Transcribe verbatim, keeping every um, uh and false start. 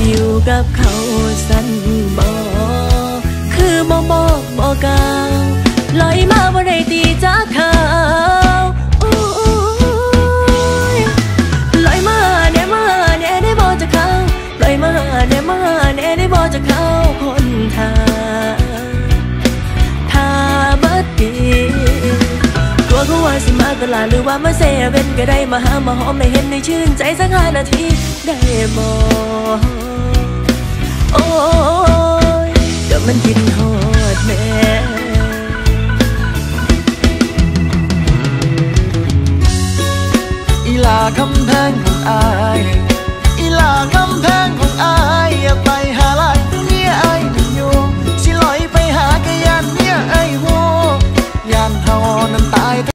อยู่กับเขาสั้นบ่คือบ่บอกบ่กล่าวลอยมาบ่ได้ตีจากเขาลอยมาแน่มาแน่ได้บ่จากเขาลอยมาแน่มาแน่ได้บ่จากเขาคนทาทาบัดดีกลัวเขาว่าสิมาตลาดหรือว่ามาเซเว่นก็ได้มาหามาหอมไม่เห็นในชื่นใจสักห้านาทีได้บ่โอ้ยก็มันกินหอดแม่อีลาคำแพงของอายอีลาค